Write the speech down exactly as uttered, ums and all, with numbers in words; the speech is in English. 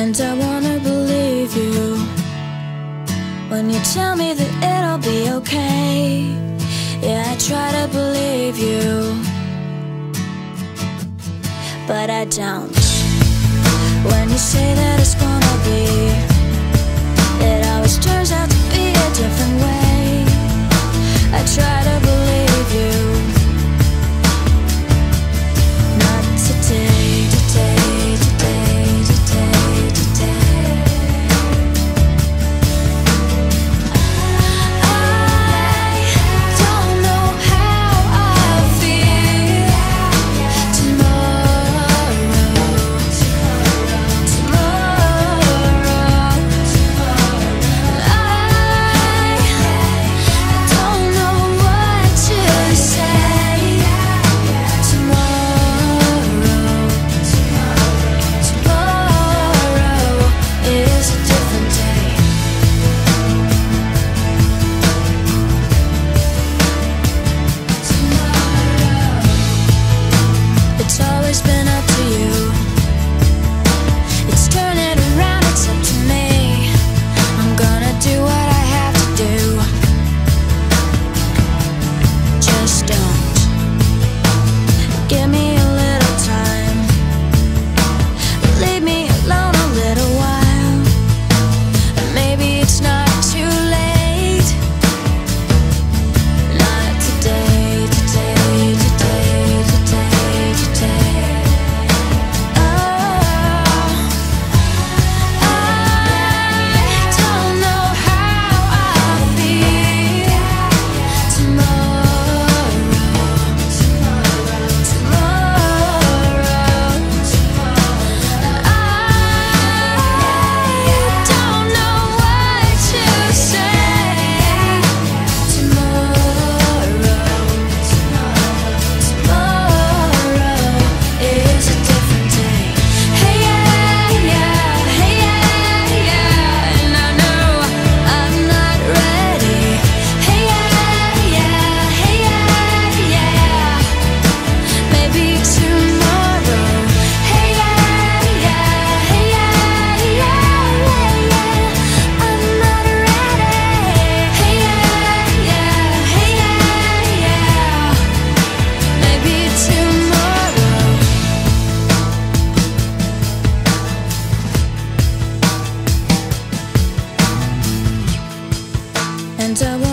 And I wanna believe you when you tell me that it'll be okay. Yeah, I try to believe you, but I don't. When you say that it's gonna be, it always turns out to be a different way. I try to believe you. Not today, today, today, today, today. I don't know how I feel tomorrow, tomorrow. I don't know what to say tomorrow. Tomorrow is a different day. Tomorrow. It's always been up to you. It's turning around, it's up to me. I'm gonna do what I have to do. Just don't give me a little time. Leave me alone a little while. Maybe it's not too late. Not today, today, today, today, today. Oh, I don't know how I feel tomorrow, tomorrow, tomorrow. I don't know what to say tomorrow. Tomorrow is a different day. Hey yeah, yeah, hey yeah, yeah, and I know I'm not ready. Hey yeah, yeah, hey yeah, yeah, maybe tomorrow. Hey yeah, yeah, hey yeah, yeah, yeah, I'm not ready. Hey yeah, yeah, hey yeah, yeah, maybe tomorrow. And I